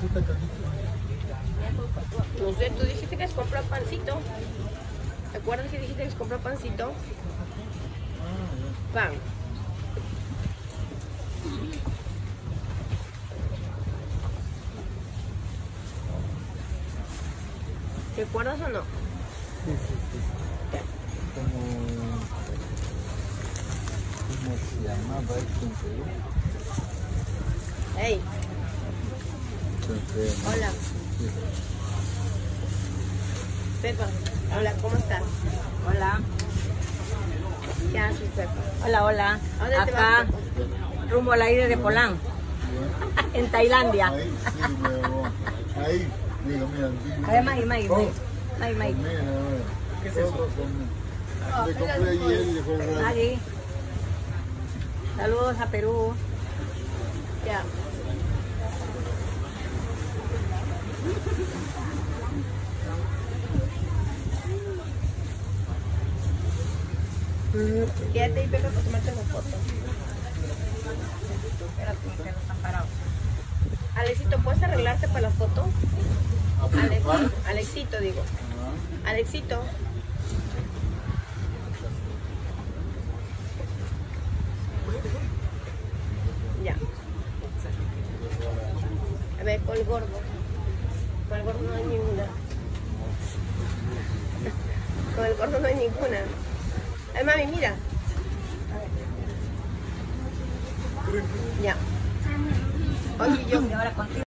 No sé, tú dijiste que has comprado pancito. ¿Te acuerdas que dijiste que has comprado pancito? Pan. ¿Te acuerdas o no? Sí, sí, sí. ¿Cómo se llamaba esto en Perú? Hey, hola. Sí. Pepa, hola, ¿cómo estás? Hola. ¿Qué haces, Pepa? Hola, hola. ¿A dónde te vas, Acá, Pepa? rumbo a la isla de Polán, en Tailandia. Ahí, sí, huevón. Ahí, mira, A ver, May. ¿Qué es eso? Le compré ayer y dejó el rato. Maggie. Saludos a Perú. Ya. Quédate ahí, Pepa, para tomarte una foto. Espérate, que no están parados. Alexito, ¿puedes arreglarte para la foto? Alexito, digo. Alexito. Ya. A ver, con el gordo. Con el gordo no hay ninguna. Con el gordo no hay ninguna. Ay, mami, mira. Ya. Oye, yo. Y ahora contigo.